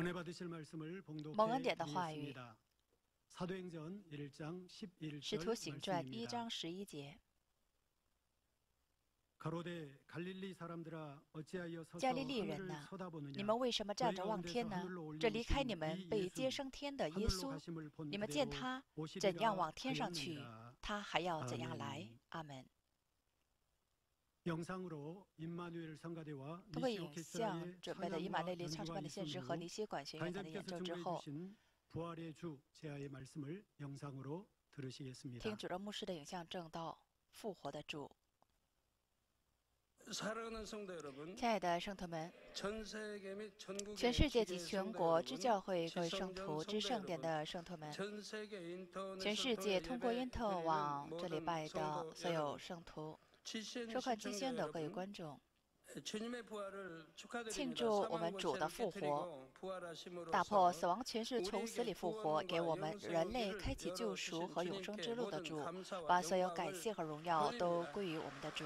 蒙恩典的话语，使徒行传1章11节。加利利人呐，你们为什么站着望天呢？这离开你们被接升天的耶稣，你们见他怎样往天上去，他还要怎样来。阿门。通过影像准备的以马内利唱诗班的献诗和尼西管学院的演奏之后，听主任牧师的影像证道复活的主。亲爱的圣徒们，全世界及全国之教会各位圣徒之圣殿的圣徒们，全世界通过因特网这礼拜的所有圣徒，收看机宣的各位观众，庆祝我们主的复活，打破死亡权势，从死里复活，给我们人类开启救赎和永生之路的主，把所有感谢和荣耀都归于我们的主。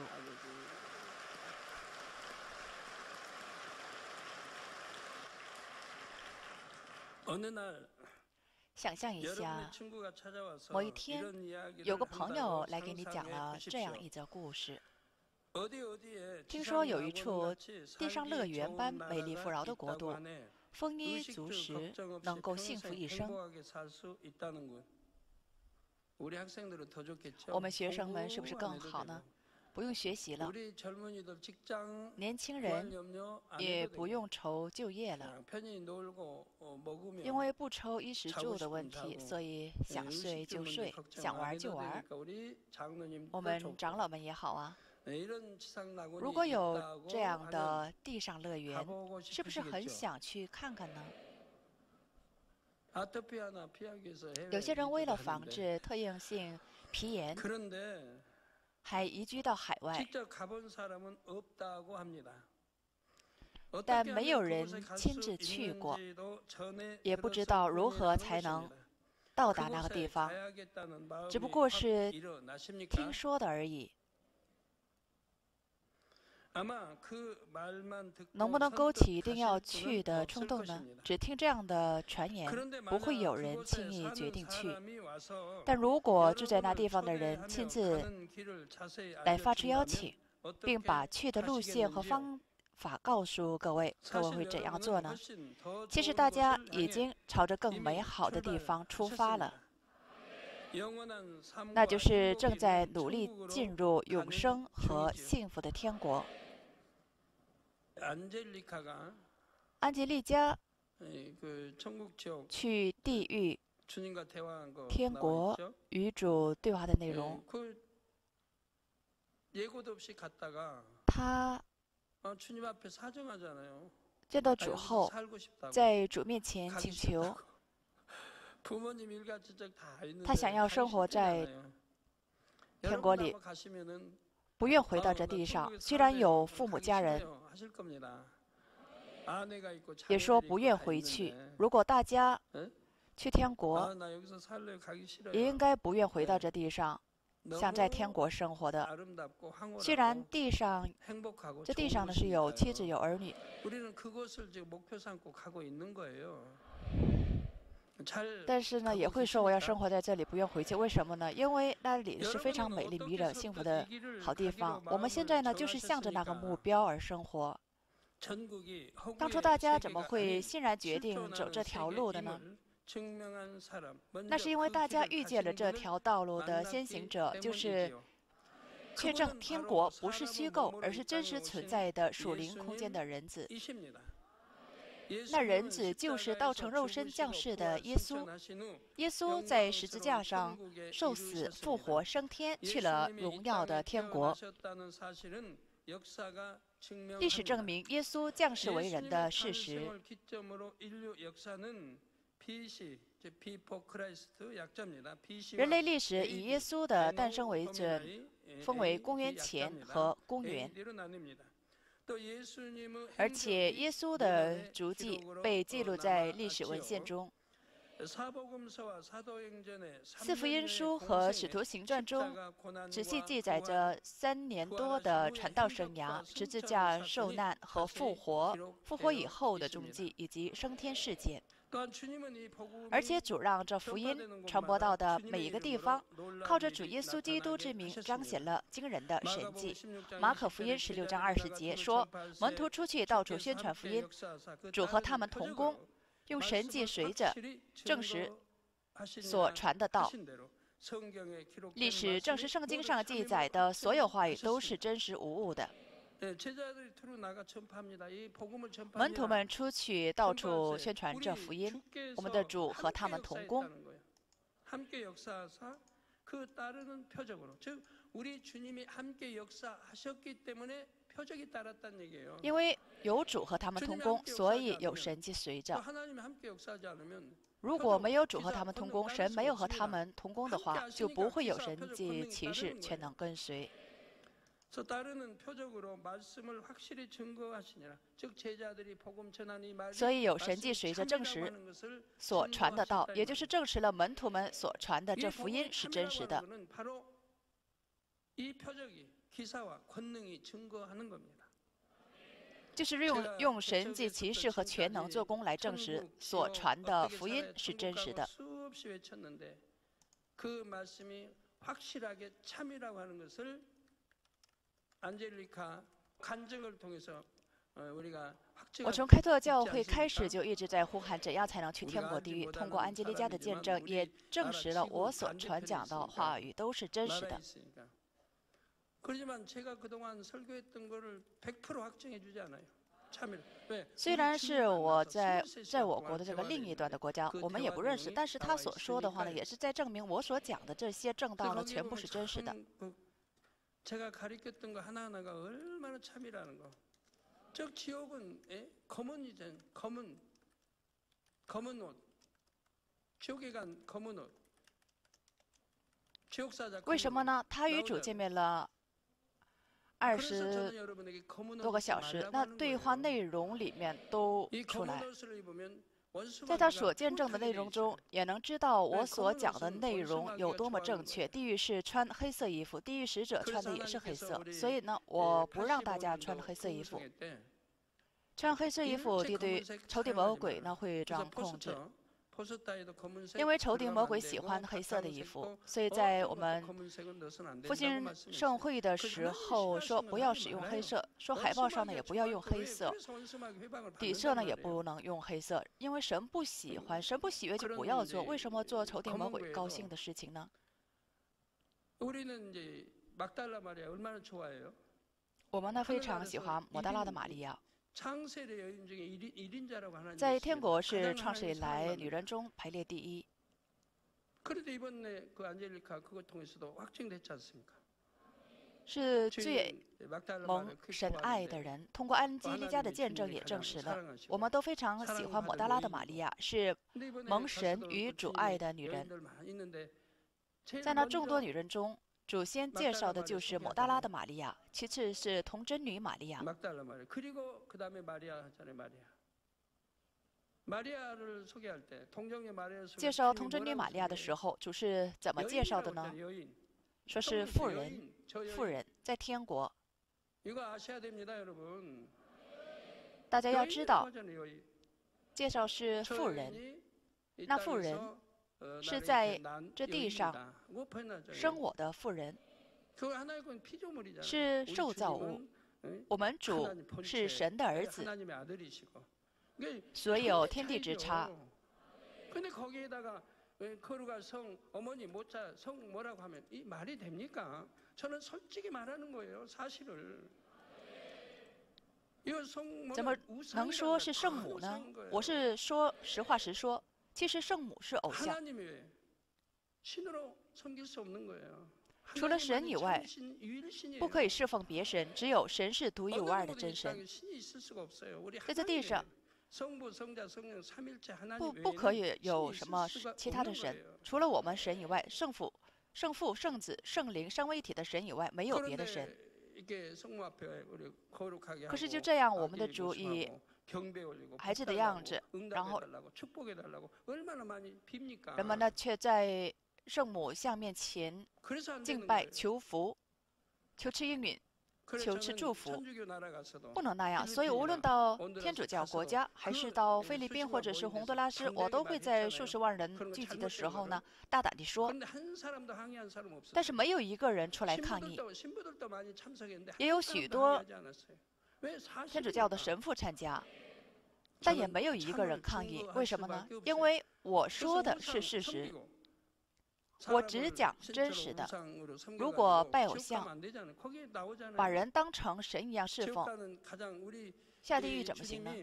想象一下，某一天有个朋友来给你讲了这样一则故事。听说有一处地上乐园般美丽富饶的国度，丰衣足食，能够幸福一生。我们学生们是不是更好呢？不用学习了，年轻人也不用愁就业了，因为不愁衣食住的问题，所以想睡就睡，想玩就玩。我们长老们也好啊，如果有这样的地上乐园，是不是很想去看看呢？有些人为了防治特应性皮炎，还移居到海外，但没有人亲自去过，也不知道如何才能到达那个地方，只不过是听说的而已。能不能勾起一定要去的冲动呢？只听这样的传言，不会有人轻易决定去。但如果住在那地方的人亲自来发出邀请，并把去的路线和方法告诉各位，各位会怎样做呢？其实大家已经朝着更美好的地方出发了，那就是正在努力进入永生和幸福的天国。安吉丽加去地狱、天国与主对话的内容，他见到主后，在主面前请求，他想要生活在天国里，不愿回到这地上。虽然有父母家人也说不愿回去，如果大家去天国，也应该不愿回到这地上，想在天国生活的。虽然这地上呢是有妻子有儿女，但是呢也会说我要生活在这里，不愿回去。为什么呢？因为那里是非常美丽迷人幸福的好地方。我们现在呢就是向着那个目标而生活。当初大家怎么会欣然决定走这条路的呢？那是因为大家遇见了这条道路的先行者，就是确证天国不是虚构，而是真实存在的属灵空间的人子。那人子就是道成肉身降世的耶稣。耶稣在十字架上受死、复活、升天，去了荣耀的天国。历史证明耶稣降世为人的事实。人类历史以耶稣的诞生为准，分为公元前和公元。而且耶稣的足迹被记录在历史文献中。 四福音书和使徒行传中仔细记载着3年多的传道生涯、十字架受难和复活以后的踪迹以及升天事件。而且主让这福音传播到的每一个地方，靠着主耶稣基督之名彰显了惊人的神迹。马可福音16章20节说，门徒出去到处宣传福音，主和他们同工，用神迹随着证实所传的道。历史证实圣经上记载的所有话语都是真实无误的。门徒们出去到处宣传这福音，我们的主和他们同工。因为有主和他们同工，所以有神迹随着。如果没有主和他们同工，神没有和他们同工的话，就不会有神迹奇事全能跟随。所以有神迹随着证实所传的道，也就是证实了门徒们所传的这福音是真实的。就是用神迹奇事和全能做工来证实所传的福音是真实的。我从开拓教会开始就一直在呼喊，怎样才能去天国地狱。通过安吉丽家的见证，也证实了我所传讲的话语都是真实的。虽然是我在我国的这个另一端的国家，我们也不认识，但是他所说的话呢，也是在证明我所讲的这些正道呢，全部是真实的。为什么呢？他与主见面了20多个小时，那对话内容里面都出来。在他所见证的内容中，也能知道我所讲的内容有多么正确。地狱是穿黑色衣服，地狱使者穿的也是黑色，所以呢，我不让大家穿黑色衣服。穿黑色衣服，对仇敌魔鬼呢会这样控制。因为仇敌魔鬼喜欢黑色的衣服，所以在我们复兴盛会的时候说不要使用黑色，说海报上呢也不要用黑色，底色呢也不能用黑色，因为神不喜欢，神不喜悦就不要做。为什么做仇敌魔鬼高兴的事情呢？我们呢非常喜欢抹大拉的玛利亚。在天国是创世以来女人中排列第一。是最蒙神爱的人。通过安基利家的见证也证实了，我们都非常喜欢抹大拉的玛利亚，是蒙神与主爱的女人。在那众多女人中，主先介绍的就是抹大拉的玛利亚，其次是童贞女玛利亚。介绍童贞女玛利亚的时候，主是怎么介绍的呢？说是妇人在天国。大家要知道，介绍是妇人，那妇人是在这地上生我的妇人，是受造物。我们主是神的儿子，所有天地之差。怎么能说是圣母呢？我是说实话实说，其实圣母是偶像。除了神以外，不可以侍奉别神，只有神是独一无二的真神。在这地上，不可以有什么其他的神，除了我们神以外，圣父、圣子、圣灵三位一体的神以外，没有别的神。可是就这样，我们的主以孩子的样子，然后人们呢却在圣母像面前敬拜、求福、求赐应允、求赐祝福，不能那样。所以无论到天主教国家，还是到菲律宾或者是洪都拉斯，我都会在数十万人聚集的时候呢，大胆地说。但是没有一个人出来抗议，也有许多天主教的神父参加，但也没有一个人抗议。为什么呢？因为我说的是事实。我只讲真实的。如果拜偶像，把人当成神一样侍奉，下地狱怎么行呢？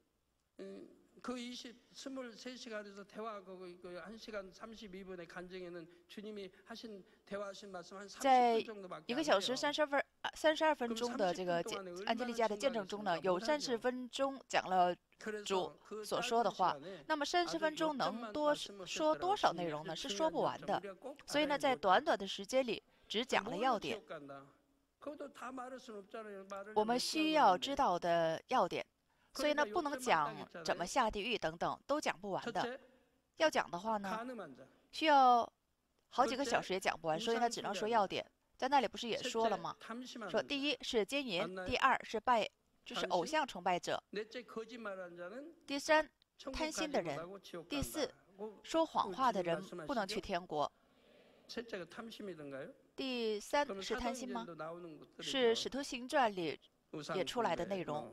在1个小时32分钟的这个安吉丽佳的见证中呢，有30分钟讲了主所说的话。那么30分钟能说多少内容呢？是说不完的。所以呢，在短短的时间里只讲了要点，我们需要知道的要点。所以呢，不能讲怎么下地狱等等，都讲不完的。要讲的话呢，需要好几个小时也讲不完，所以呢，只能说要点。在那里不是也说了吗？说第一是奸淫，第二是就是偶像崇拜者，第三贪心的人，第四说谎话的人不能去天国。第三是贪心吗？是《使徒行传》里也出来的内容。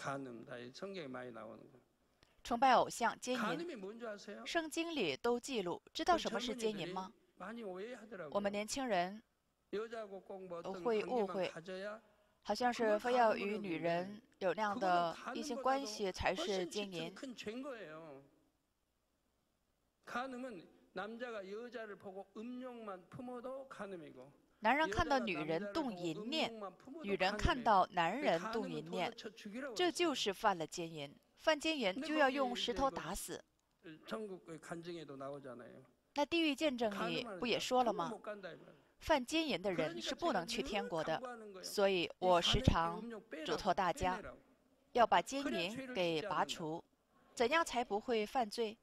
崇拜偶像、奸淫，圣经里都记录。知道什么是奸淫吗？我们年轻人会误会，好像是非要与女人有那样的异性关系才是奸淫。男人看到女人动淫念，女人看到男人动淫念，这就是犯了奸淫。犯奸淫就要用石头打死。那地狱见证里不也说了吗？犯奸淫的人是不能去天国的。所以我时常嘱托大家，要把奸淫给拔除。怎样才不会犯罪？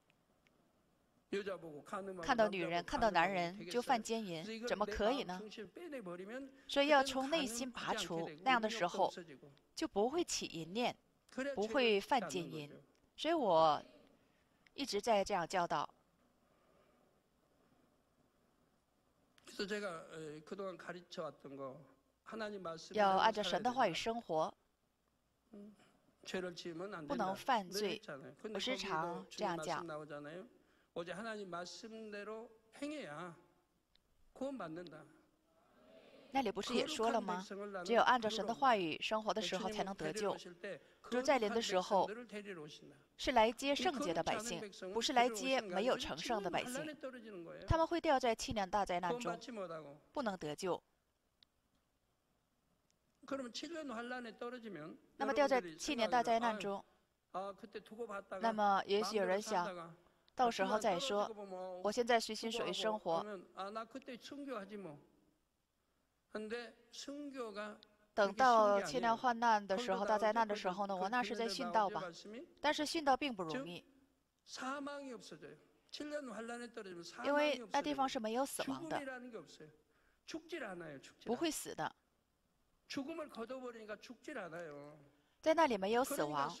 看到女人、看到男人就犯奸淫，怎么可以呢？所以要从内心拔除，那样的时候就不会起淫念，不会犯奸淫。所以我一直在这样教导。要按照神的话语生活，不能犯罪。我时常这样讲。那里不是也说了吗？只有按照神的话语生活的时候才能得救。主再临的时候是来接圣洁的百姓，不是来接没有成圣的百姓。他们会掉在7年大灾难中，不能得救。那么掉在7年大灾难中，那么也许有人想，到时候再说，我现在随心所欲生活。等到7年患难的时候、大灾难的时候呢，我那是在殉道吧。但是殉道并不容易，因为那地方是没有死亡的，不会死的。在那里没有死亡。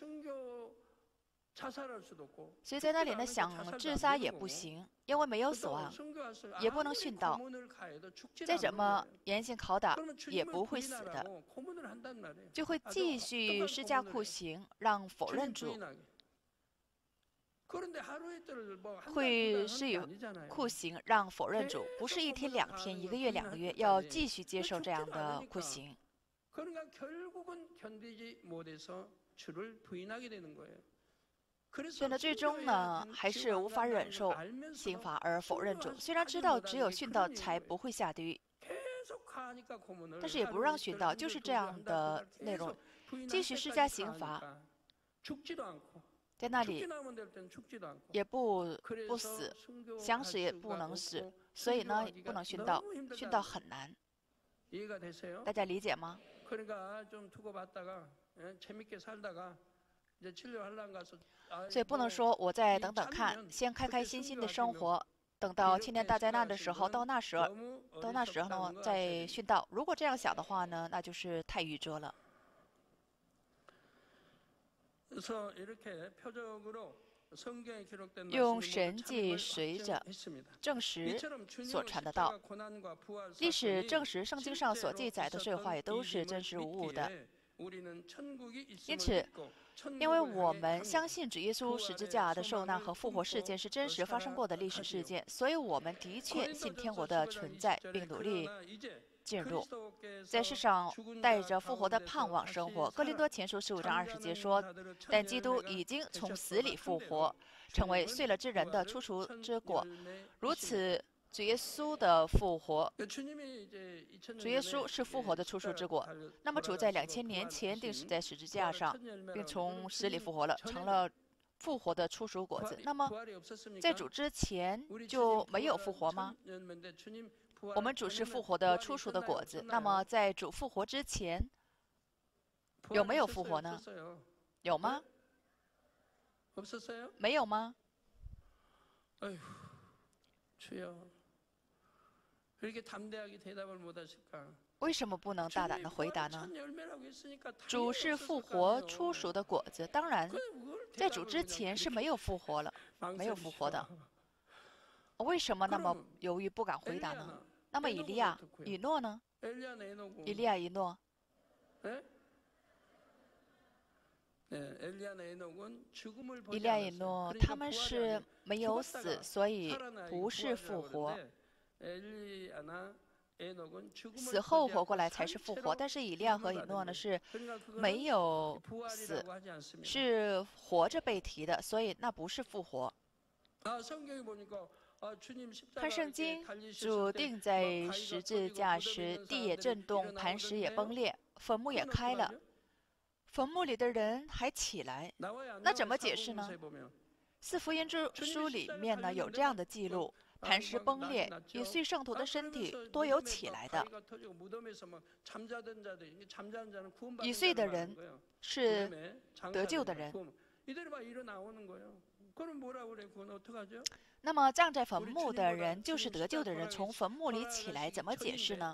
所以在那里呢，想自杀也不行，因为没有死亡，也不能殉道。再怎么严刑拷打，也不会死的，就会继续施加酷刑，让否认主。会施以酷刑让否认主，不是1天2天、1个月2个月，要继续接受这样的酷刑。所以呢，最终呢，还是无法忍受刑罚而否认主。虽然知道只有殉道才不会下地狱，但是也不让殉道，就是这样的内容，继续施加刑罚，在那里也不死，想死也不能死，所以呢，不能殉道，殉道很难。大家理解吗？ 所以不能说我再等等看，先开开心心的生活，等到千年大灾难的时候，到那时候呢再殉道。如果这样想的话呢，那就是太愚拙了。用神迹随着证实所传的道，历史证实圣经上所记载的这话也都是真实无误的。因此，因为我们相信主耶稣十字架的受难和复活事件是真实发生过的历史事件，所以我们的确信天国的存在，并努力进入，在世上带着复活的盼望生活。哥林多前书15章20节说：“但基督已经从死里复活，成为睡了之人的出熟之果。如此，主耶稣的复活，主耶稣是复活的出熟之果。那么主在2000年前钉死在十字架上，并从死里复活了，成了复活的出熟果子。那么在主之前就没有复活吗？我们主是复活的出熟的果子。那么在主复活之前有没有复活呢？有吗？没有吗？为什么不能大胆的回答呢？主是复活出熟的果子，当然，在主之前是没有复活了，没有复活的。为什么那么犹豫不敢回答呢？那么以利亚、以诺呢？以利亚、以诺，以利亚、以诺，他们是没有死，所以不是复活。死后活过来才是复活，但是以利亚和以诺呢是没有死，是活着被提的，所以那不是复活。看圣经，主钉在十字架时，地也震动，磐石也崩裂，坟墓也开了，坟墓里的人还起来，那怎么解释呢？四福音书里面呢有这样的记录。磐石崩裂，已碎圣徒的身体多有起来的。已碎的人是得救的人。那么葬在坟墓的人就是得救的人，从坟墓里起来，怎么解释呢？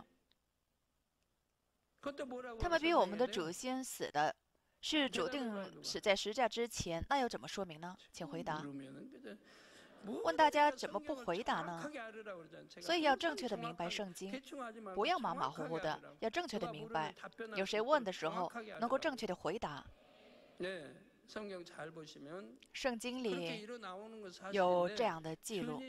他们比我们的祖先死的，是主定死在十字架之前，那又怎么说明呢？请回答。问大家怎么不回答呢？所以要正确的明白圣经，不要马马虎虎的，要正确的明白。有谁问的时候，能够正确的回答。圣经里有这样的记录：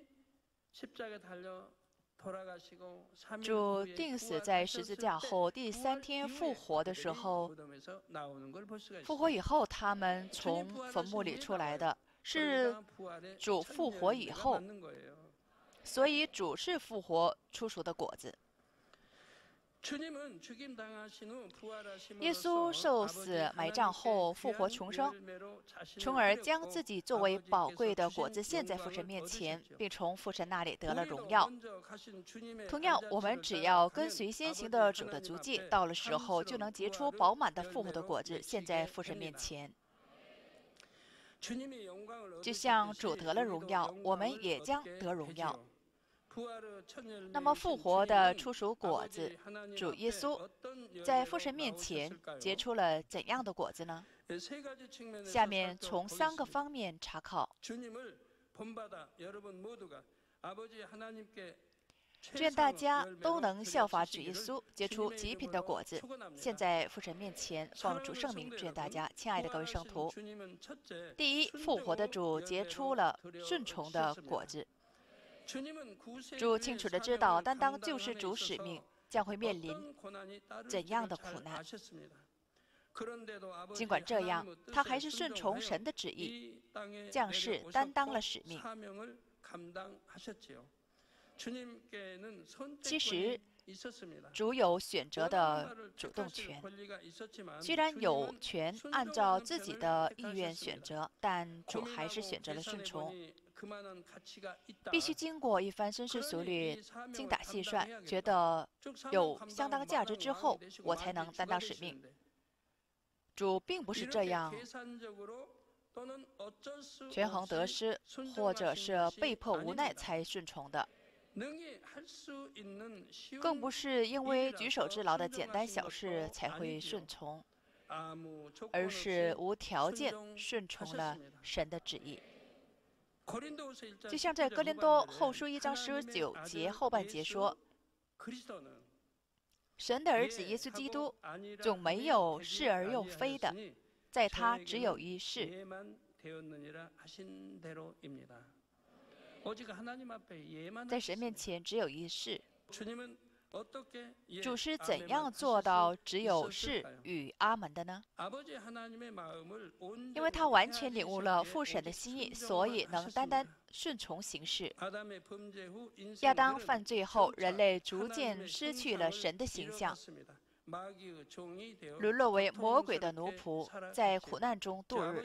主钉死在十字架后，第3天复活的时候，复活以后，他们从坟墓里出来的。是主复活以后，所以主是复活出熟的果子。耶稣受死埋葬后复活重生，从而将自己作为宝贵的果子献在父神面前，并从父神那里得了荣耀。同样，我们只要跟随先行的主的足迹，到了时候就能结出饱满的复活的果子，献在父神面前。就像主得了荣耀，我们也将得荣耀。那么复活的出熟果子，主耶稣在父神面前结出了怎样的果子呢？下面从3个方面查考。愿大家都能效法主耶稣，结出极品的果子，现在父神面前奉主圣名，愿大家，亲爱的各位圣徒，第一，复活的主结出了顺从的果子。主清楚地知道，担当救世主使命将会面临怎样的苦难。尽管这样，他还是顺从神的旨意，降世担当了使命。其实，主有选择的主动权。虽然有权按照自己的意愿选择，但主还是选择了顺从。必须经过一番深思熟虑、精打细算，觉得有相当价值之后，我才能担当使命。 主并不是这样权衡得失，或者是被迫无奈才顺从的，更不是因为举手之劳的简单小事才会顺从，而是无条件顺从了神的旨意。就像在哥林多后书1章19节后半节说，神的儿子耶稣基督总没有是而又非的，在他只有一是。在神面前只有一是。主是怎样做到只有是与阿门的呢？因为他完全领悟了父神的心意，所以能单单顺从行事。亚当犯罪后，人类逐渐失去了神的形象，沦落为魔鬼的奴仆，在苦难中度日。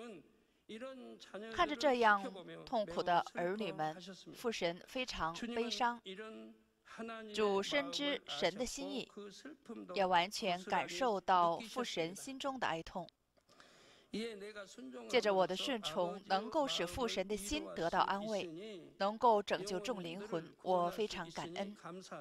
看着这样痛苦的儿女们，父神非常悲伤。主深知神的心意，也完全感受到父神心中的哀痛。借着我的顺从，能够使父神的心得到安慰，能够拯救众灵魂，我非常感恩。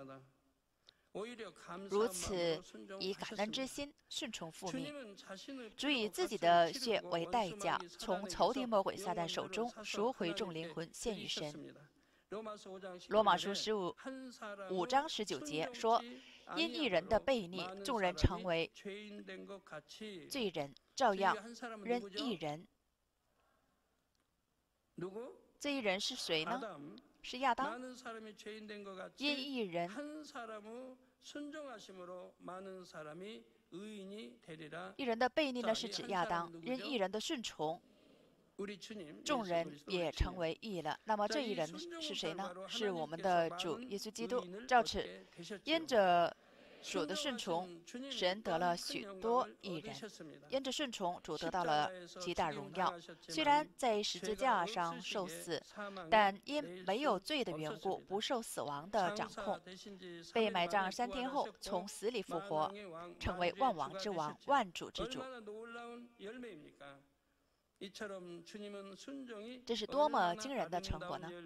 如此以感恩之心顺从父命，主以自己的血为代价，从仇敌魔鬼撒旦手中赎回众灵魂，献于神。罗马书5章19节说：“因一人的悖逆，众人成为罪人，照样任一人。”这一人是谁呢？是亚当。因一人的悖逆呢，是指亚当；因一人的顺从，众人也成为义了。那么这一人是谁呢？是我们的主耶稣基督。照此，因着主的顺从，神得了许多义人；因着顺从，主得到了极大荣耀。虽然在十字架上受死，但因没有罪的缘故，不受死亡的掌控，被埋葬3天后，从死里复活，成为万王之王、万主之主。这是多么惊人的成果呢？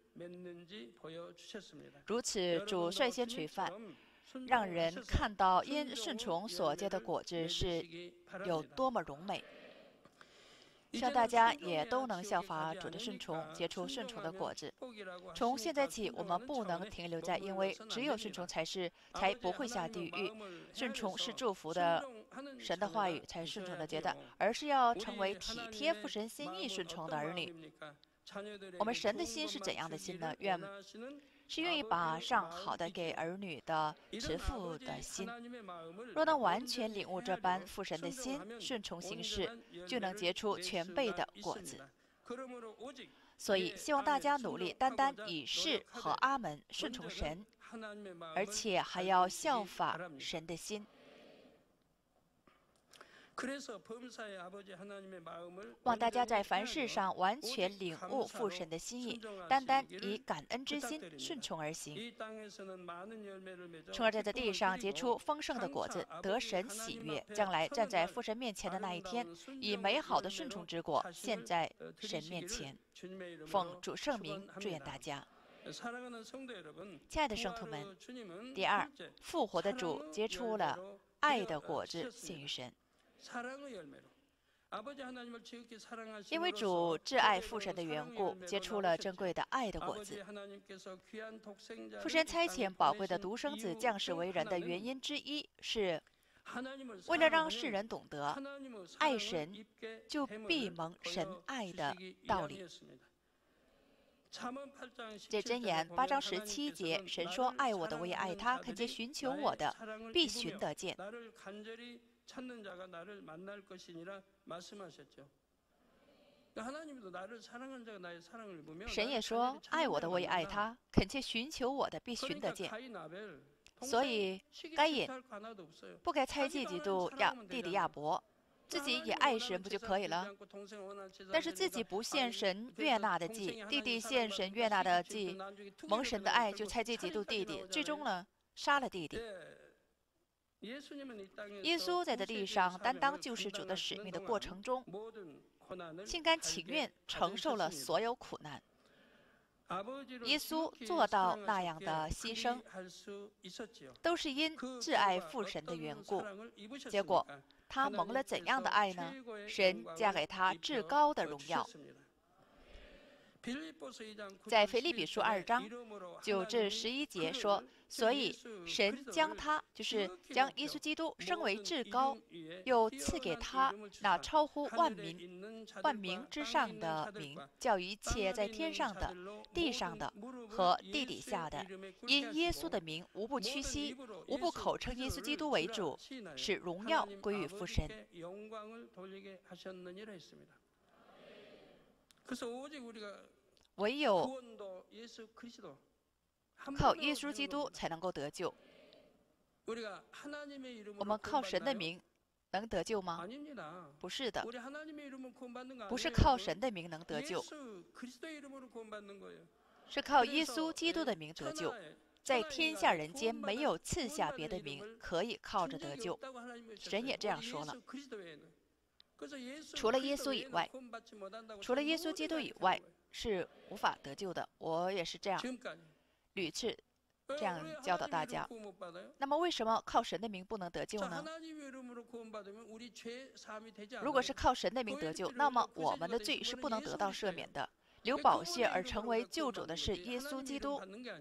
如此，主率先垂范，让人看到因顺从所结的果子是有多么荣美。希望大家也都能效法主的顺从，结出顺从的果子。从现在起，我们不能停留在因为只有顺从才不会下地狱，顺从是祝福的，神的话语才是顺从的阶段，而是要成为体贴父神心意顺从的儿女。我们神的心是怎样的心呢？是愿意把上好的给儿女的慈父的心。若能完全领悟这般父神的心，顺从行事，就能结出全备的果子。所以希望大家努力，单单以是和阿门顺从神，而且还要效法神的心。望大家在凡事上完全领悟父神的心意，单单以感恩之心顺从而行，从而在这地上结出丰盛的果子，得神喜悦。将来站在父神面前的那一天，以美好的顺从之果献在神面前。奉主圣名祝愿大家。亲爱的圣徒们，第二，复活的主结出了爱的果子献于神。因为主挚爱父神的缘故，结出了珍贵的爱的果子。父神差遣宝贵的独生子降世为人的原因之一，是为了让世人懂得爱神就必蒙神爱的道理。这箴言8章17节，神说：“爱我的，我也爱他；恳切寻求我的，必寻得见。”神也说：“爱我的，我也爱他；恳切寻求我的，必寻得见。”所以，该隐不该猜忌嫉妒弟弟亚伯，自己也爱神不就可以了？但是自己不献神悦纳的祭，弟弟献神悦纳的祭，蒙神的爱就猜忌嫉妒弟弟，最终呢，杀了弟弟。 耶稣在这地上担当救世主的使命的过程中，心甘情愿承受了所有苦难。耶稣做到那样的牺牲，都是因挚爱父神的缘故。结果，他蒙了怎样的爱呢？神加给他至高的荣耀。在腓立比书2章9至11节说，所以神将他，就是将耶稣基督升为至高，又赐给他那超乎万名之上的名，叫一切在天上的、地上的和地底下的，因耶稣的名无不屈膝，无不口称耶稣基督为主，使荣耀归于父神。唯有靠耶稣基督才能够得救。我们靠神的名能得救吗？不是的，不是靠神的名能得救，是靠耶稣基督的名得救。在天下人间没有赐下别的名可以靠着得救。神也这样说了。除了耶稣以外，除了耶稣基督以外，是无法得救的。我也是这样屡次这样教导大家。那么为什么靠神的名不能得救呢？如果是靠神的名得救，那么我们的罪是不能得到赦免的。流宝血而成为救主的是耶稣基督，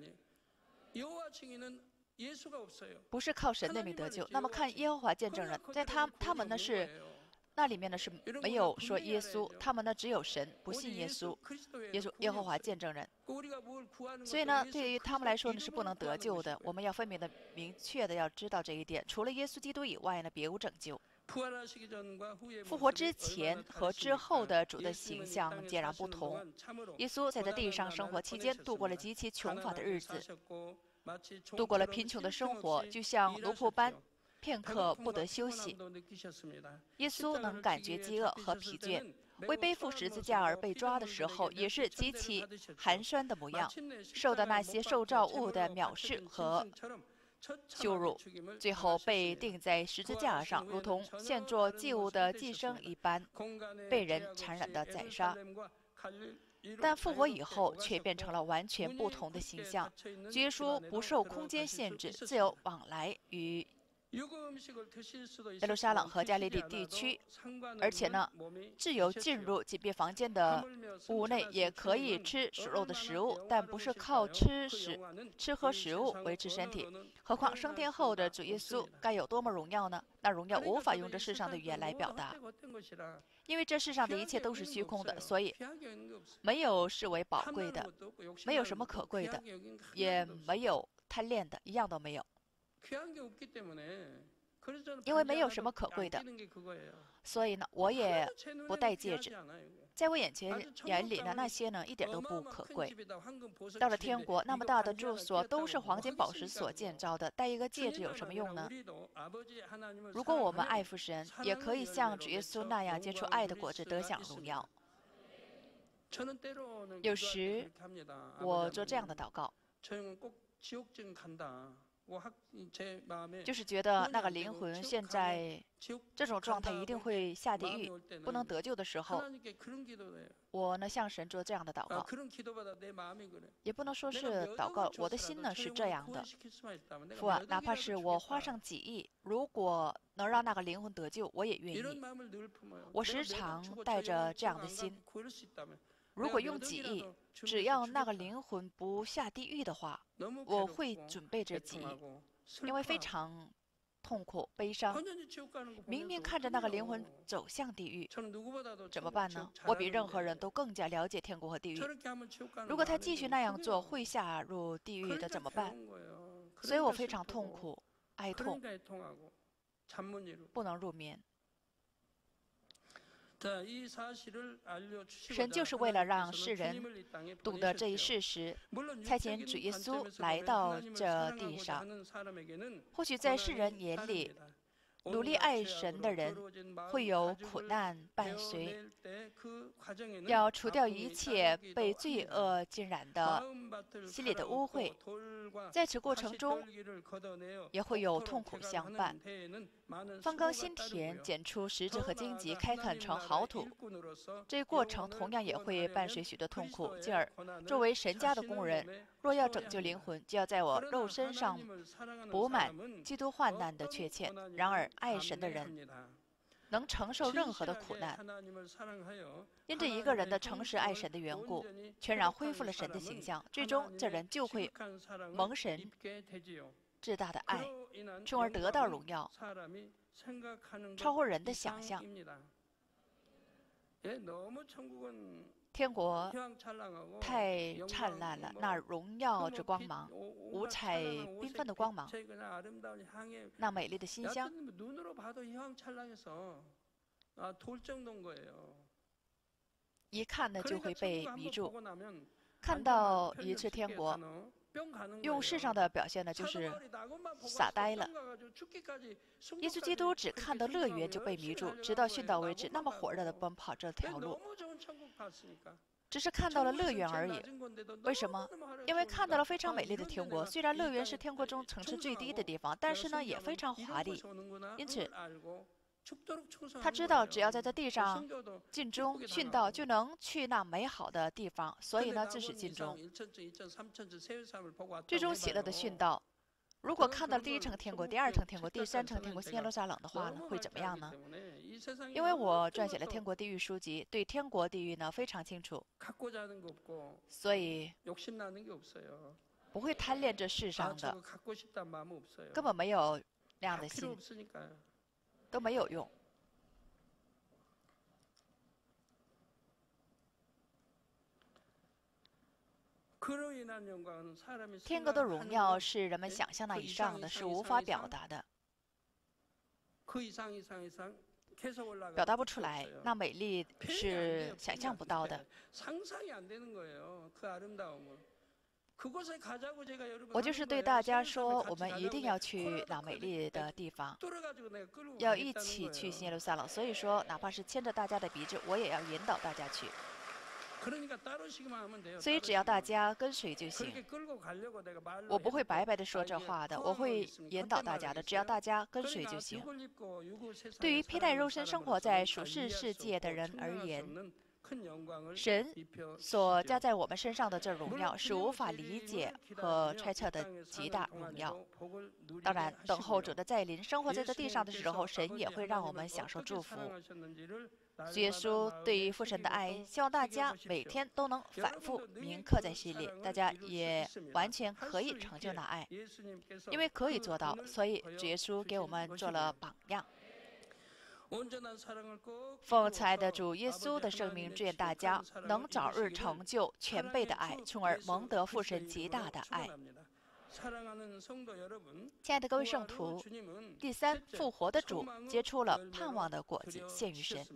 不是靠神的名得救。那么看耶和华见证人，在他们呢是。那里面呢是没有说耶稣，他们呢只有神，不信耶稣，耶和华见证人。所以呢，对于他们来说呢是不能得救的。我们要分别的、明确的要知道这一点。除了耶稣基督以外呢，别无拯救。复活之前和之后的主的形象截然不同。耶稣在这地上生活期间，度过了极其穷乏的日子，度过了贫穷的生活，就像奴仆般。片刻不得休息。耶稣能感觉饥饿和疲倦，为背负十字架而被抓的时候，也是极其寒酸的模样，受到那些受造物的藐视和羞辱，最后被钉在十字架上，如同献作祭物的祭牲一般，被人残忍地宰杀。但复活以后，却变成了完全不同的形象。耶稣不受空间限制，自由往来于耶路撒冷和加利利地区，而且呢，自由进入禁闭房间的屋内，也可以吃属肉的食物，但不是靠吃喝食物维持身体。何况升天后的主耶稣该有多么荣耀呢？那荣耀无法用这世上的语言来表达，因为这世上的一切都是虚空的，所以没有视为宝贵的，没有什么可贵的，也没有贪恋的，一样都没有。因为没有什么可贵的，所以呢，我也不戴戒指。在我眼里呢，那些呢一点都不可贵。到了天国，那么大的住所都是黄金宝石所建造的，戴一个戒指有什么用呢？如果我们爱父神，也可以像主耶稣那样结出爱的果子，得享荣耀。有时我做这样的祷告。就是觉得那个灵魂现在这种状态一定会下地狱，不能得救的时候，我呢向神做这样的祷告，也不能说是祷告，我的心呢是这样的：父啊，哪怕是我花上几亿，如果能让那个灵魂得救，我也愿意。我时常带着这样的心。如果用几亿，只要那个灵魂不下地狱的话，我会准备这几亿，因为非常痛苦、悲伤。明明看着那个灵魂走向地狱，怎么办呢？我比任何人都更加了解天国和地狱。如果他继续那样做，会下入地狱的，怎么办？所以我非常痛苦、哀痛，不能入眠。神就是为了让世人懂得这一事实，差遣主耶稣来到这地上。或许在世人眼里， 努力爱神的人会有苦难伴随，要除掉一切被罪恶浸染的心里的污秽，在此过程中也会有痛苦相伴。翻耕新田，捡出石子和荆棘，开垦成好土，这一过程同样也会伴随许多痛苦。进而，作为神家的工人，若要拯救灵魂，就要在我肉身上补满基督患难的缺欠。然而，爱神的人能承受任何的苦难，因着一个人的诚实爱神的缘故，全然恢复了神的形象，最终这人就会蒙神至大的爱，从而得到荣耀，超乎人的想象。天国太灿烂了，那荣耀之光芒，五彩缤纷的光芒，那美丽的馨香，一看呢就会被迷住。看到一次天国，用世上的表现呢就是傻呆了。耶稣基督只看到乐园就被迷住，直到殉道为止，那么火热的奔跑这条路。只是看到了乐园而已。为什么？因为看到了非常美丽的天国。虽然乐园是天国中层次最低的地方，但是呢也非常华丽。因此，他知道只要在这地上尽忠殉道，就能去那美好的地方。所以呢，自始尽忠，最终喜乐的殉道。如果看到第一层天国、第二层天国、第三层天国新耶路撒冷的话呢，会怎么样呢？因为我撰写了天国地狱书籍，对天国地狱呢非常清楚，所以不会贪恋这世上的，根本没有那样的心，都没有用。天国的荣耀是人们想象那以上的，是无法表达的，表达不出来。那美丽是想象不到的。我就是对大家说，我们一定要去那美丽的地方，要一起去新耶路撒冷。所以说，哪怕是牵着大家的鼻子，我也要引导大家去。所以只要大家跟随就行，我不会白白的说这话的，我会引导大家的，只要大家跟随就行。对于披戴肉身生活在属世世界的人而言，神所加在我们身上的这荣耀是无法理解和揣测的极大荣耀。当然，等候主的再临，生活在这地上的时候，神也会让我们享受祝福。主耶稣对于父神的爱，希望大家每天都能反复铭刻在心里。大家也完全可以成就那爱，因为可以做到，所以主耶稣给我们做了榜样。奉慈爱的主耶稣的圣名，祝愿大家能早日成就全备的爱，从而蒙得父神极大的爱。亲爱的各位圣徒，第三，复活的主结出了盼望的果子，献于神。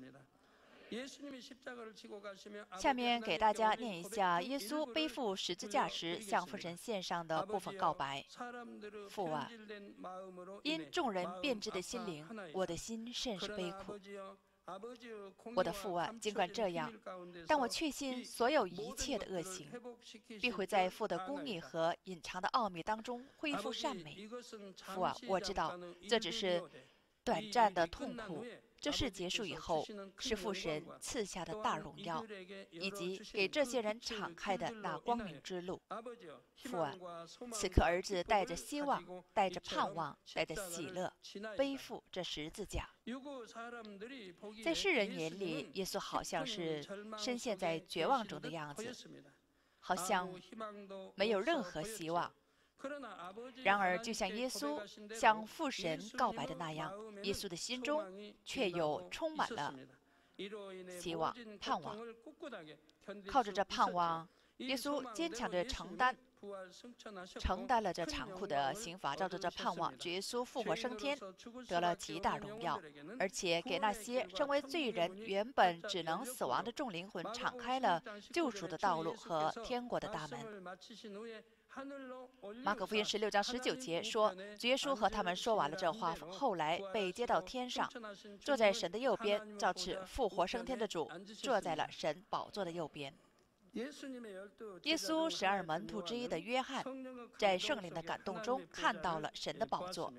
下面给大家念一下耶稣背负十字架时向父神献上的部分告白：父啊，因众人变质的心灵，我的心甚是悲苦。我的父啊，尽管这样，但我确信所有一切的恶行必会在父的公义和隐藏的奥秘当中恢复善美。父啊，我知道这只是短暂的痛苦，这事结束以后是父神赐下的大荣耀，以及给这些人敞开的那光明之路。父啊，此刻儿子带着希望，带着盼望，带着喜乐，背负这十字架。在世人眼里，耶稣好像是深陷在绝望中的样子，好像没有任何希望。然而，就像耶稣向父神告白的那样，耶稣的心中却又充满了希望、盼望。靠着这盼望，耶稣坚强地承担了这残酷的刑罚。照着这盼望，主耶稣复活升天，得了极大荣耀，而且给那些身为罪人、原本只能死亡的众灵魂敞开了救赎的道路和天国的大门。 马可福音16章19节说，主耶稣和他们说完了这话，后来被接到天上，坐在神的右边，照次复活升天的主坐在了神宝座的右边。耶稣12门徒之一的约翰，在圣灵的感动中看到了神的宝座。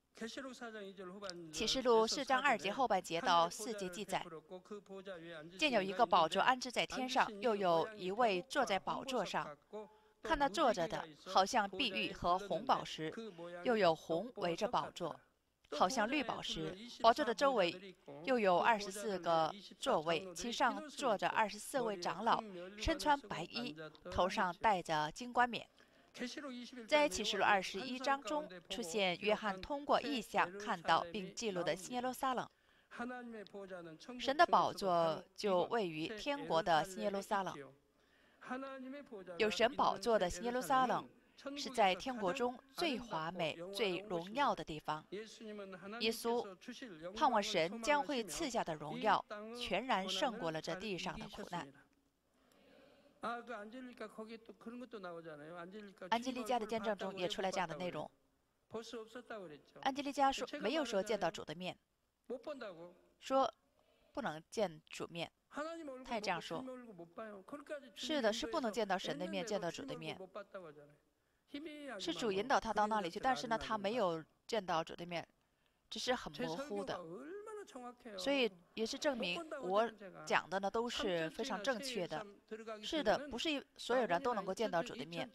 启示录4章2节后半节到4节记载，见有一个宝座安置在天上，又有一位坐在宝座上。看那坐着的，好像碧玉和红宝石，又有红围着宝座，好像绿宝石。宝座的周围又有24个座位，其上坐着24位长老，身穿白衣，头上戴着金冠冕。在启示录21章中出现约翰通过异象看到并记录的新耶路撒冷。神的宝座就位于天国的新耶路撒冷。有神宝座的新耶路撒冷是在天国中最华美、最荣耀的地方。耶稣盼望神将会赐下的荣耀，全然胜过了这地上的苦难。安吉丽家的见证中也出来这样的内容。安吉丽家说没有说见到主的面，说不能见主面。他也这样说。是的，是不能见到神的面，见到主的面。是主引导他到那里去，但是呢，他没有见到主的面，只是很模糊的。所以也是证明我讲的呢都是非常正确的。是的，不是所有人都能够见到主的面。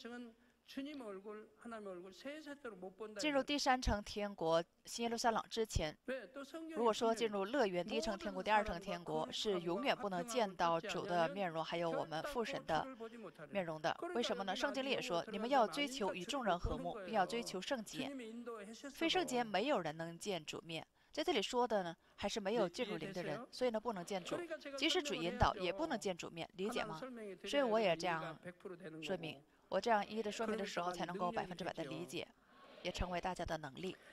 进入第3层天国新耶路撒冷之前，如果说进入乐园第1层天国、第2层天国，是永远不能见到主的面容，还有我们父神的面容的。为什么呢？圣经里也说，你们要追求与众人和睦，并要追求圣洁。非圣洁，没有人能见主面。在这里说的呢，还是没有进入灵的人，所以呢不能见主。即使主引导，也不能见主面，理解吗？所以我也这样说明。我这样一一的说明的时候，才能够100%的理解，也成为大家的能力。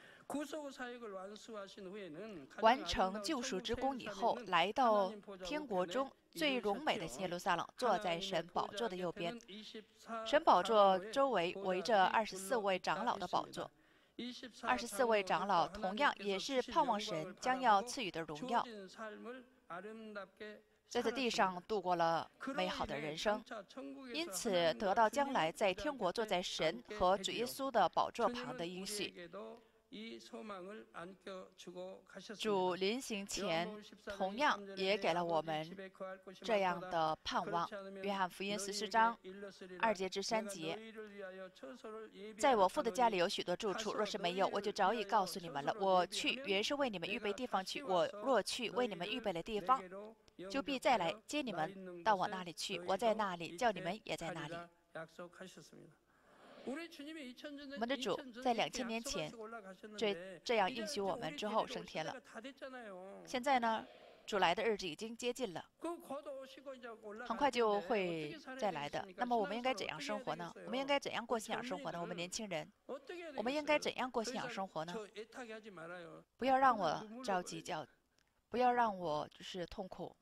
完成救赎之功以后，来到天国中最荣美的新耶路撒冷，坐在神宝座的右边。神宝座周围围着24位长老的宝座。24位长老同样也是盼望神将要赐予的荣耀，在这地上度过了美好的人生，因此得到将来在天国坐在神和主耶稣的宝座旁的应许。主临行前同样也给了我们这样的盼望。约翰福音14章2节至3节，在我父的家里有许多住处，若是没有，我就早已告诉你们了。我去原是为你们预备地方去，我若去为你们预备了地方，就必再来接你们到我那里去。我在那里，叫你们也在那里。我们的主在2000年前这样应许我们之后升天了。现在呢，主来的日子已经接近了，很快就会再来的。那么我们应该怎样生活呢？我们应该怎样过信仰生活呢？我们年轻人，我们应该怎样过信仰生活呢？不要让我着急不要让我就是痛苦，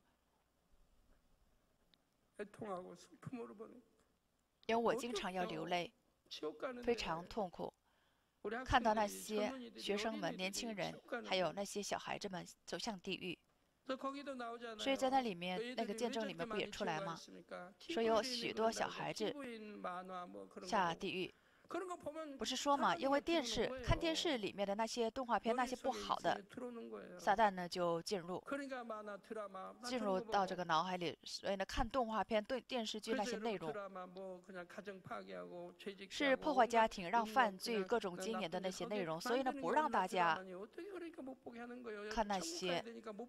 因为我经常要流泪，非常痛苦。看到那些学生们、年轻人，还有那些小孩子们走向地狱。所以在那里面，那个见证里面不也出来吗？说有许多小孩子下地狱。不是说嘛？因为看电视里面的那些动画片，那些不好的，撒旦呢就进入到这个脑海里，所以呢，看动画片、电视剧那些内容，是破坏家庭、让犯罪、各种经验的那些内容，所以呢，不让大家看那些。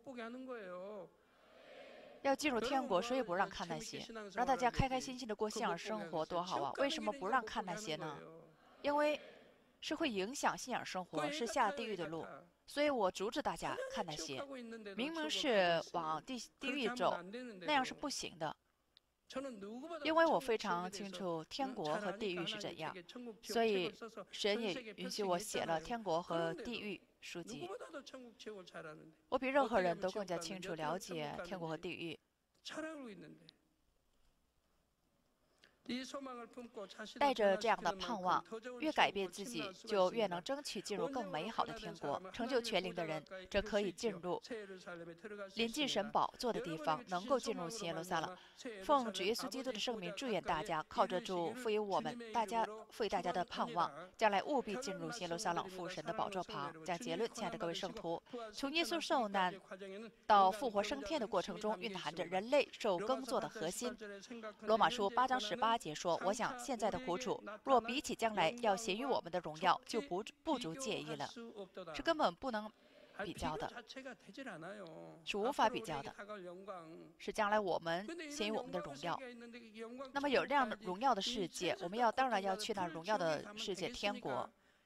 要进入天国，所以不让看那些，让大家开开心心的过信仰生活，多好啊！为什么不让看那些呢？因为是会影响信仰生活，是下地狱的路，所以我阻止大家看那些。明明是往地狱走，那样是不行的。因为我非常清楚天国和地狱是怎样，所以神也允许我写了天国和地狱书籍。我比任何人都更加清楚了解天国和地狱。 带着这样的盼望，越改变自己，就越能争取进入更美好的天国。成就全灵的人，则可以进入临近神宝座的地方，能够进入新耶路撒冷。奉主耶稣基督的圣名，祝愿大家靠着主赋予大家的盼望，将来务必进入新耶路撒冷父神的宝座旁。讲结论，亲爱的各位圣徒，从耶稣受难到复活升天的过程中，蕴含着人类受耕作的核心。罗马书8章18节说：“我想现在的苦楚，若比起将来要显于我们的荣耀，就不足介意了。”是根本不能比较的，是无法比较的，是将来我们显于我们的荣耀。那么有这样的荣耀的世界，我们当然要去那荣耀的世界天国。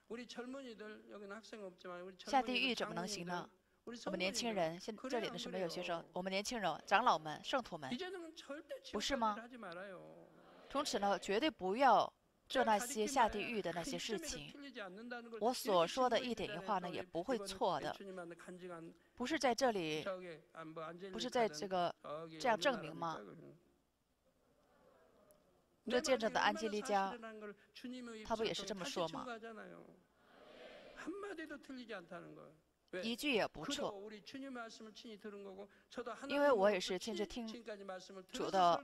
下地狱怎么能行呢？我们年轻人，这里的是没有学生，我们年轻人、长老们、圣徒们，不是吗？从此呢，绝对不要做那些下地狱的那些事情。我所说的一点一画呢，也不会错的，不是在这里，不是在这样证明吗？做见证的安吉丽佳，他不也是这么说吗？一句也不错，因为我也是亲自听主的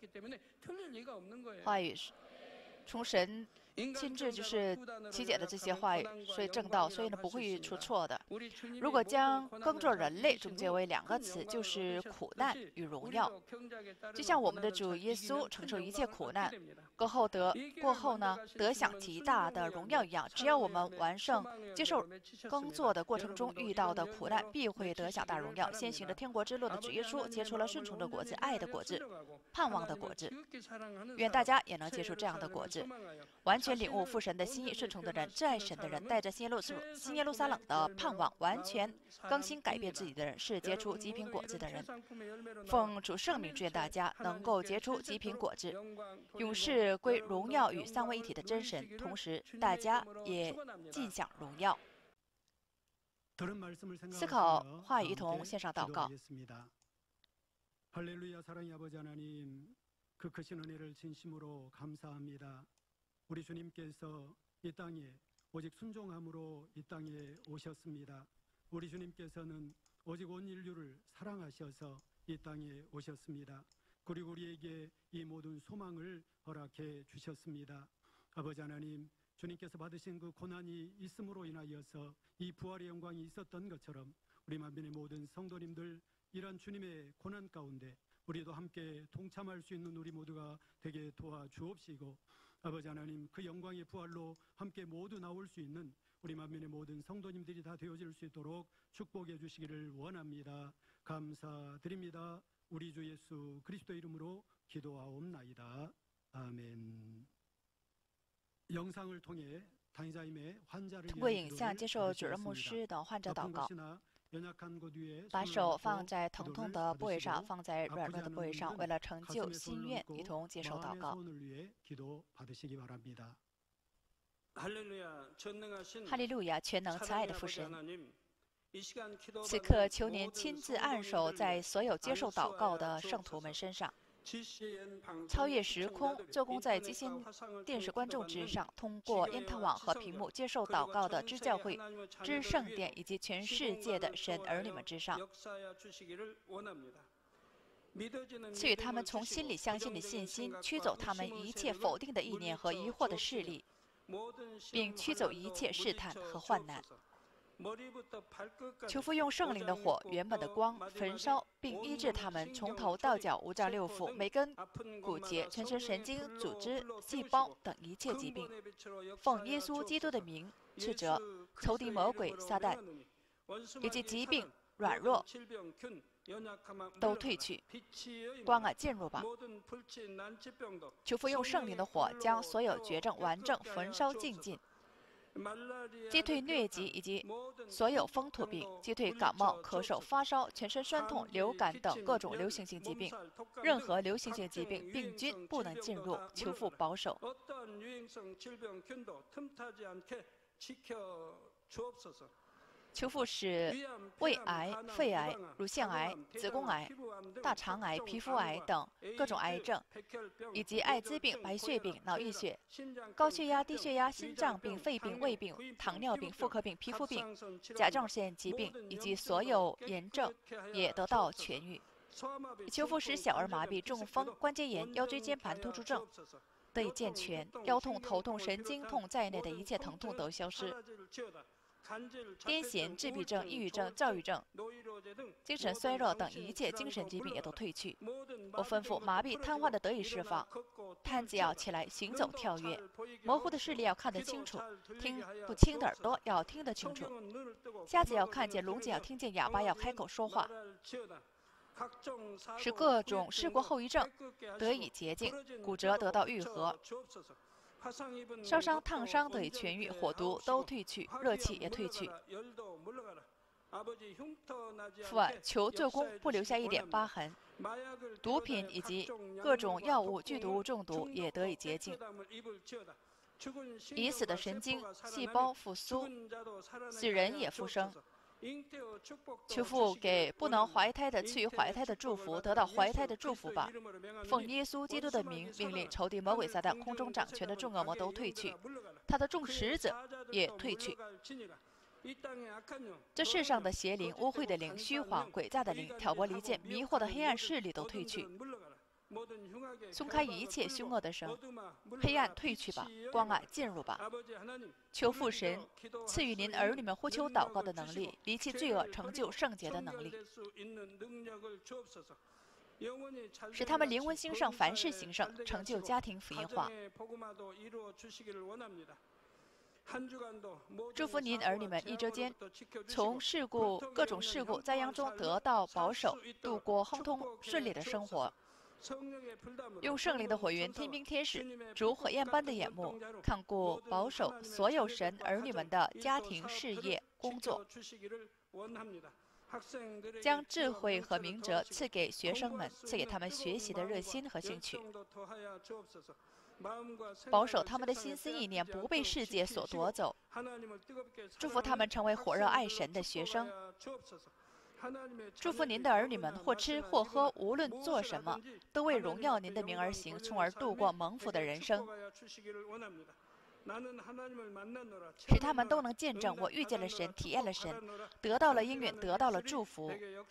话语，从神亲自启解的这些话语，所以正道，所以呢不会出错的。如果将耕作人类总结为2个词，就是苦难与荣耀。就像我们的主耶稣承受一切苦难过后呢，得享极大的荣耀一样，只要我们完胜接受耕作的过程中遇到的苦难，必会得享大荣耀。先行着天国之路的主耶稣结出了顺从的果子、爱的果子、盼望的果子。愿大家也能结出这样的果子，完全领悟父神的心意，顺从的人、挚爱神的人，带着新耶路撒冷的盼望，完全更新改变自己的人，是结出极品果子的人。奉主圣名，祝愿大家能够结出极品果子，永世归荣耀与三位一体的真神，同时大家也尽享荣耀。思考话语，一同献上祷告。 할렐루야 사랑의 아버지 하나님, 그 크신 은혜를 진심으로 감사합니다. 우리 주님께서 이 땅에 오직 순종함으로 이 땅에 오셨습니다. 우리 주님께서는 오직 온 인류를 사랑하셔서 이 땅에 오셨습니다. 그리고 우리에게 이 모든 소망을 허락해 주셨습니다. 아버지 하나님, 주님께서 받으신 그 고난이 있음으로 인하여서 이 부활의 영광이 있었던 것처럼 우리 만민의 모든 성도님들 이런 주님의 고난 가운데 우리도 함께 동참할 수 있는 우리 모두가 되게 도와주옵시고, 아버지 하나님, 그 영광의 부활로 함께 모두 나올 수 있는 우리 만민의 모든 성도님들이 다 되어질 수 있도록 축복해 주시기를 원합니다. 감사드립니다. 우리 주 예수 그리스도 이름으로 기도하옵나이다. 아멘. 영상을 통해 당의자임의 환자를 通过影像接受主任牧师等患者祷告，把手放在疼痛的部位上，放在软弱的部位上，为了成就心愿，一同接受祷告。哈利路亚，全能慈爱的父神，此刻求您亲自按手在所有接受祷告的圣徒们身上。 超越时空，做工在基信电视观众之上，通过因特网和屏幕接受祷告的支教会、支圣殿以及全世界的神儿女们之上，赐予他们从心里相信的信心，驱走他们一切否定的意念和疑惑的势力，并驱走一切试探和患难。 求父用圣灵的火、原本的光焚烧，并医治他们从头到脚五脏六腑、每根骨节、全身神经、组织、细胞等一切疾病。奉耶稣基督的名斥责仇敌魔鬼撒旦，以及疾病、软弱都退去。光啊，进入吧！求父用圣灵的火将所有绝症、顽症焚烧净尽。 击退疟疾以及所有风土病，击退感冒、咳嗽、发烧、全身酸痛、流感等各种流行性疾病。任何流行性疾病病菌不能进入，求父保守。 求复使胃癌、肺癌、乳腺癌、子宫癌、大肠癌、皮肤癌等各种癌症，以及艾滋病、白血病、脑溢血、高血压、低血压、心脏病、肺病、胃病、糖尿病、妇科病、皮肤病、甲状腺疾病以及所有炎症也得到痊愈。求复使小儿麻痹、中风、关节炎、腰椎间盘突出症得以健全，腰痛、头痛、神经痛在内的一切疼痛都消失。癫痫、自闭症、抑郁症、躁郁症、精神衰弱等一切精神疾病也都退去。我吩咐麻痹、瘫痪的得以释放，瘫子要起来行走跳跃，模糊的视力要看得清楚，听不清的耳朵要听得清楚，瞎子要看见，聋子要听见，哑巴要开口说话，使各种事故后遗症得以洁净，骨折得到愈合，烧伤、烫伤得以痊愈，火毒都退去，热气也退去。父啊，求做工不留下一点疤痕，毒品以及各种药物剧毒物中毒也得以洁净，已死的神经细胞复苏，死人也复生。求父给不能怀胎的赐予怀胎的祝福，得到怀胎的祝福吧。奉耶稣基督的名，命令仇敌魔鬼撒旦、空中掌权的众恶魔都退去，他的众使者也退去。这世上的邪灵、污秽的灵、虚谎、诡诈的灵、挑拨离间、迷惑的黑暗势力都退去。松开一切凶恶的绳，黑暗退去吧，光啊进入吧。求父神赐予您儿女们呼求祷告的能力，离弃罪恶，成就圣洁的能力，使他们灵魂兴盛，凡事兴盛，成就家庭福音化。祝福您儿女们一周间从各种事故灾殃中得到保守，度过亨通顺利的生活。用圣灵的火云、天兵天使、如火焰般的眼目看顾保守所有神儿女们的家庭、事业、工作，将智慧和明哲赐给学生们，赐给他们学习的热心和兴趣，保守他们的心思意念不被世界所夺走，祝福他们成为火热爱神的学生。祝福您的儿女们，或吃或喝，无论做什么，都为荣耀您的名而行，从而度过蒙福的人生，使他们都能见证我遇见了神，体验了神，得到了应允，得到了祝福。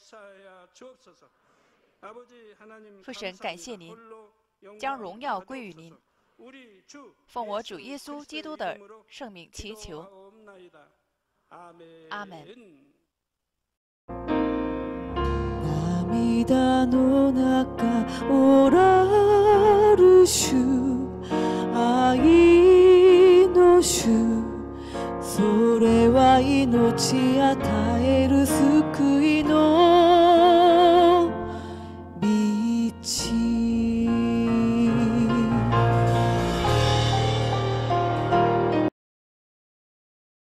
父神，感谢您，将荣耀归于您。奉我主耶稣基督的圣名祈求，阿门。 涙の中おらる主、愛の主、それは命与える救いの